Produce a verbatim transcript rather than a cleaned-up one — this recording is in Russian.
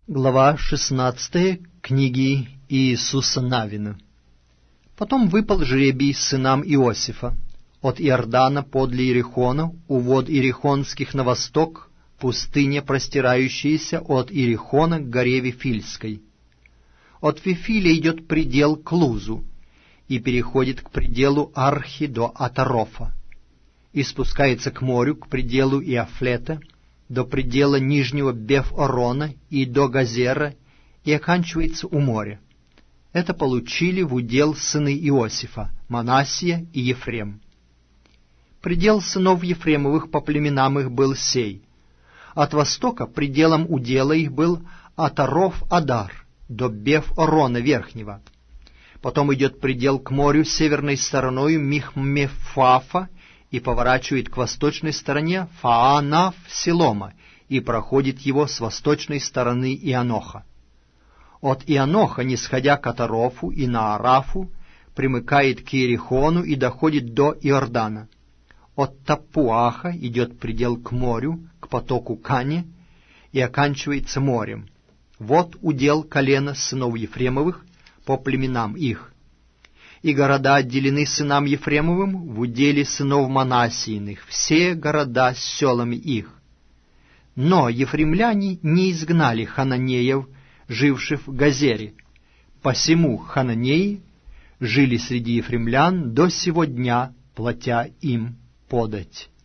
Глава шестнадцатая книги Иисуса Навина. Потом выпал жребий сынам Иосифа от Иордана подле Иерихона, у вод Иерихонских на восток, пустыня, простирающаяся от Иерихона к горе Вифильской. От Вифиля идет предел к Лузу и переходит к пределу Архи до Атарофа, и спускается к морю, к пределу Иафлета, до предела нижнего Беф-Орона и до Газера, и оканчивается у моря. Это получили в удел сыны Иосифа, Манассия и Ефрем. Предел сынов Ефремовых по племенам их был сей. От востока пределом удела их был Атаров-Адар, до Беф-Орона верхнего. Потом идет предел к морю северной стороною Михмефафа, и поворачивает к восточной стороне Фаанав-Силома, и проходит его с восточной стороны Ианоха. От Ианоха, нисходя к Атарофу и Наарафу, примыкает к Иерихону и доходит до Иордана. От Тапуаха идет предел к морю, к потоку Кане, и оканчивается морем. Вот удел колена сынов Ефремовых по племенам их. И города отделены сынам Ефремовым в уделе сынов Манассииных, все города с селами их. Но ефремляне не изгнали хананеев, живших в Газере, посему хананеи жили среди ефремлян до сего дня, платя им подать.